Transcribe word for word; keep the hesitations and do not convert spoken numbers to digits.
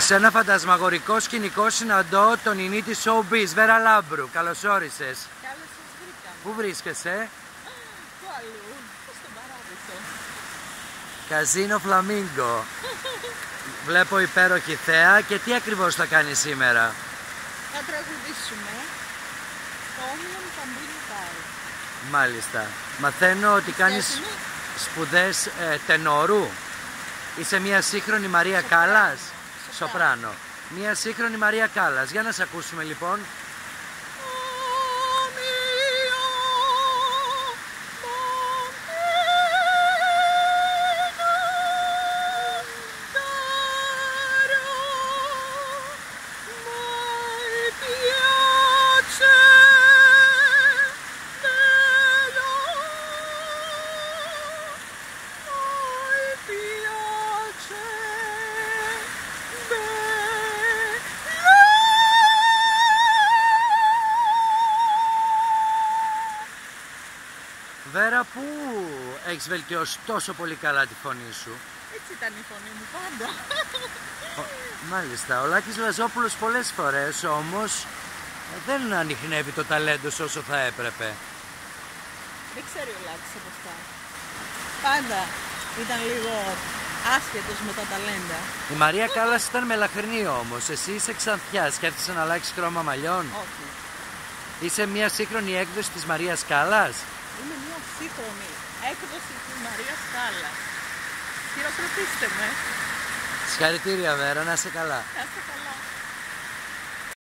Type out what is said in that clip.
Σε ένα φαντασμαγορικό σκηνικό συναντώ τον ηνί της Showbiz, Βέρα Λάμπρου. Καλώς όρισες. Καλώς σας βρήκαμε. Πού βρίσκεσαι? Πού αλλού, στον Παράδεισο. Καζίνο Φλαμίγκο. Βλέπω υπέροχη θέα. Και τι ακριβώς θα κάνεις σήμερα? Θα τραγουδήσουμε το Όμιλον Καμπίνι Πάι. Μάλιστα. Μαθαίνω ότι κάνεις Διεθνή. σπουδές ε, τενόρου. Είσαι μια σύγχρονη Μαρία Σοπράνο. Κάλλας. Σοπράνο. Σοπράνο. Μια σύγχρονη Μαρία Κάλλας. Για να σε ακούσουμε λοιπόν. Βέρα, πού έχεις βελτιώσει τόσο πολύ καλά τη φωνή σου? Έτσι ήταν η φωνή μου πάντα. Ο, μάλιστα, ο Λάκης Λαζόπουλος πολλές φορές όμως δεν ανιχνεύει το ταλέντο σου όσο θα έπρεπε. Δεν ξέρει ο Λάκης από αυτά. Πάντα ήταν λίγο άσχετος με τα ταλέντα. Η Μαρία Κάλλας ήταν μελαχρινή όμως. Εσύ είσαι Ξανθιάς. Σκέφτεσαι να αλλάξεις χρώμα μαλλιών? Όχι. Είσαι μια σύγχρονη έκδοση της Μαρίας Κάλλας. Είμαι μια σύγχρονη έκδοση της Μαρίας Κάλλας. Χειροκροτήστε με. Συγχαρητήρια Βέρα, να είσαι καλά. Να είστε καλά.